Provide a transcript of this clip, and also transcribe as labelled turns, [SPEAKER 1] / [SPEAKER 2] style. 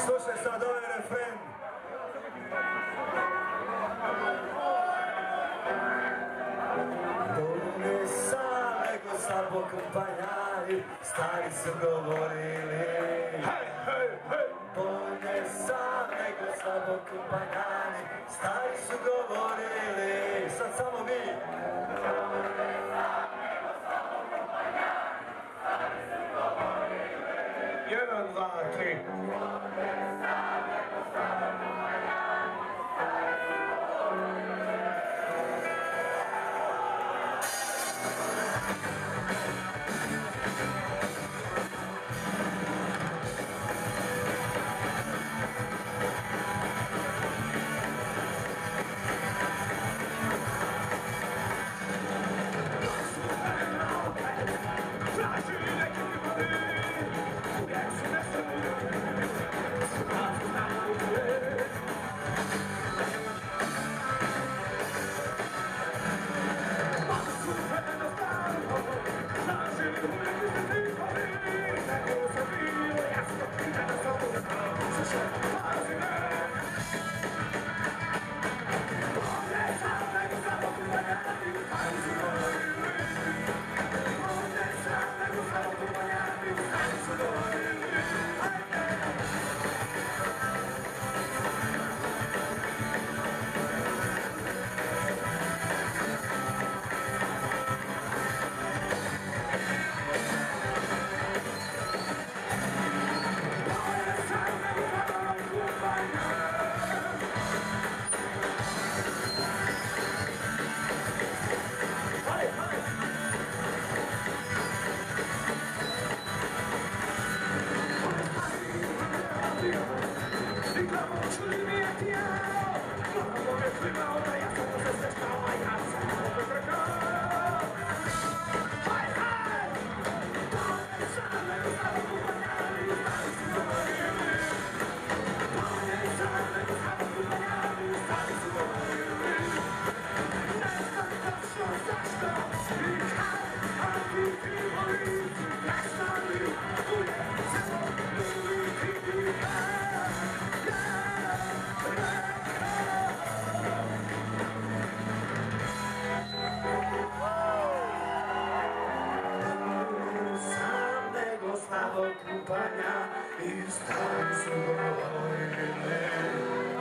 [SPEAKER 1] Slušaj sad ovaj refren. Bolje sam nego slabo kompanjari, stari su govorili. Bolje sam nego slabo kompanjari, stari su govorili. Sad samo vi. Bolje sam nego slabo kompanjari, stari su govorili. 1, 2, 3. Bolje sam nego slabo kompanjari, stari su govorili. I stari su govorili.